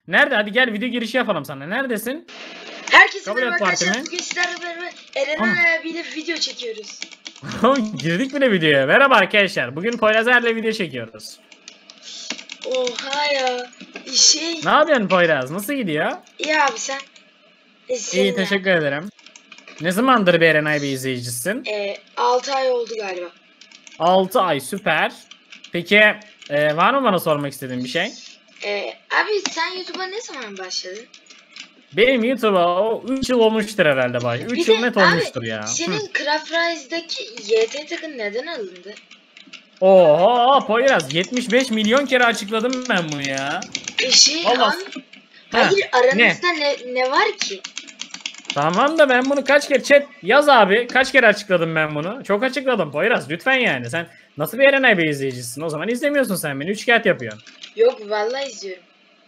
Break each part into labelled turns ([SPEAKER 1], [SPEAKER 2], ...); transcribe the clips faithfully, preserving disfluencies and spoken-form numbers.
[SPEAKER 1] Nerede? Hadi gel video girişi yapalım sana. Neredesin?
[SPEAKER 2] Herkese
[SPEAKER 1] Kabul
[SPEAKER 2] merhaba
[SPEAKER 1] et
[SPEAKER 2] arkadaşlar.
[SPEAKER 1] partimi.
[SPEAKER 2] Bugün sizlerle beraber Eren
[SPEAKER 1] Ama.
[SPEAKER 2] abiyle video çekiyoruz.
[SPEAKER 1] Girdik bile videoya. Merhaba arkadaşlar. Bugün Poyrazer'le video çekiyoruz.
[SPEAKER 2] Oha ya. Şey.
[SPEAKER 1] Ne yapıyorsun Poyraz? Nasıl gidiyor?
[SPEAKER 2] İyi abi sen. E,
[SPEAKER 1] İyi,
[SPEAKER 2] senin
[SPEAKER 1] teşekkür
[SPEAKER 2] abi.
[SPEAKER 1] ederim. Ne zamandır bir Eren bir izleyicisin?
[SPEAKER 2] E, altı ay oldu galiba.
[SPEAKER 1] altı ay, süper. Peki e, var mı bana sormak istediğin bir şey?
[SPEAKER 2] E, abi sen YouTube'a ne zaman başladın?
[SPEAKER 1] Benim YouTube'a o üç yıl olmuştur herhalde bak.
[SPEAKER 2] Bir
[SPEAKER 1] üç
[SPEAKER 2] de
[SPEAKER 1] yıl net
[SPEAKER 2] abi,
[SPEAKER 1] olmuştur ya.
[SPEAKER 2] senin
[SPEAKER 1] Hı.
[SPEAKER 2] Craft Rise'daki Y T takın neden alındı?
[SPEAKER 1] Oho Poyraz, yetmiş beş milyon kere açıkladım ben bunu ya.
[SPEAKER 2] E şey
[SPEAKER 1] Allah.
[SPEAKER 2] abi. Hayır
[SPEAKER 1] Ha,
[SPEAKER 2] aranızda ne? ne ne var ki?
[SPEAKER 1] Tamam da ben bunu kaç kere chat yaz abi, kaç kere açıkladım ben bunu? Çok açıkladım Poyraz, lütfen yani. Sen nasıl bir Eren bir izleyicisin? O zaman izlemiyorsun sen beni. Üçkağıt yapıyorsun.
[SPEAKER 2] Yok vallahi izliyorum.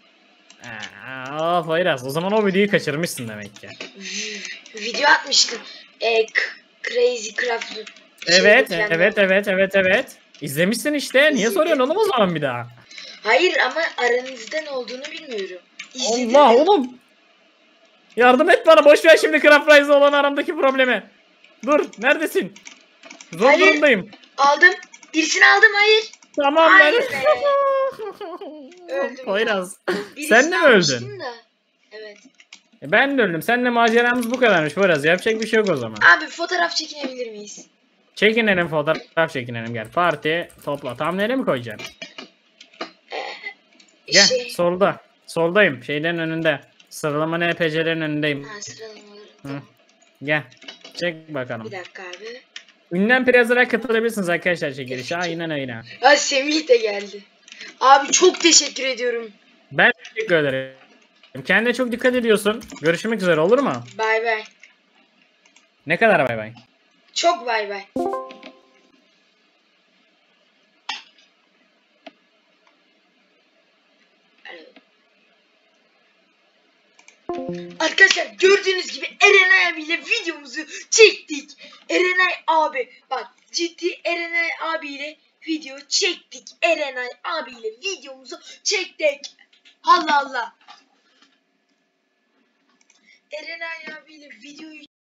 [SPEAKER 1] Aa Poyraz, o zaman o videoyu kaçırmışsın demek ki.
[SPEAKER 2] Video atmıştın. E, Crazy Craft.
[SPEAKER 1] Evet,
[SPEAKER 2] Şey,
[SPEAKER 1] evet, evet, evet, evet. İzlemişsin işte. Niye
[SPEAKER 2] İzledim.
[SPEAKER 1] soruyorsun oğlum o zaman bir daha?
[SPEAKER 2] Hayır ama aranızda ne olduğunu bilmiyorum. İzledim
[SPEAKER 1] Allah
[SPEAKER 2] mi?
[SPEAKER 1] oğlum. Yardım et bana. Boş ver şimdi Craft Rise'la olan aramdaki problemi. Dur. Neredesin? Zor
[SPEAKER 2] Hayır.
[SPEAKER 1] durumdayım.
[SPEAKER 2] Aldım. Birisini aldım hayır.
[SPEAKER 1] Tamam ben.
[SPEAKER 2] Hayır be. Öldüm
[SPEAKER 1] Poyraz.
[SPEAKER 2] Birisini
[SPEAKER 1] Sen de mi
[SPEAKER 2] almıştım
[SPEAKER 1] öldün?
[SPEAKER 2] Da. Evet.
[SPEAKER 1] E, Ben de öldüm. Seninle maceramız bu kadarmış Poyraz. Yapacak bir şey yok o zaman.
[SPEAKER 2] Abi fotoğraf çekinebilir miyiz?
[SPEAKER 1] Çekinelim, fotoğraf çekinelim, gel. Parti topla. Tam nereye mi koyacaksın? Gel
[SPEAKER 2] Şey.
[SPEAKER 1] solda. Soldayım. Şeylerin önünde. Sıralama N P C'lerin önündeyim.
[SPEAKER 2] Ha sıralamaları.
[SPEAKER 1] Hı.
[SPEAKER 2] Tamam.
[SPEAKER 1] Gel. Çek bakalım.
[SPEAKER 2] Bir dakika abi.
[SPEAKER 1] Ünlem Plaza'ya katılabilirsiniz arkadaşlar çekilişe. Aynen aynen.
[SPEAKER 2] Ha Semih de geldi. Abi çok teşekkür ediyorum.
[SPEAKER 1] Ben teşekkür ederim. Kendine çok dikkat ediyorsun. Görüşmek üzere, olur mu?
[SPEAKER 2] Bay bay.
[SPEAKER 1] Ne kadar bay bay?
[SPEAKER 2] Çok bay bay. Arkadaşlar gördüğünüz gibi Erenay abiyle videomuzu çektik. Erenay abi bak ciddi Erenay abiyle video çektik. Erenay abiyle videomuzu çektik. Allah Allah. Erenay abiyle videoyu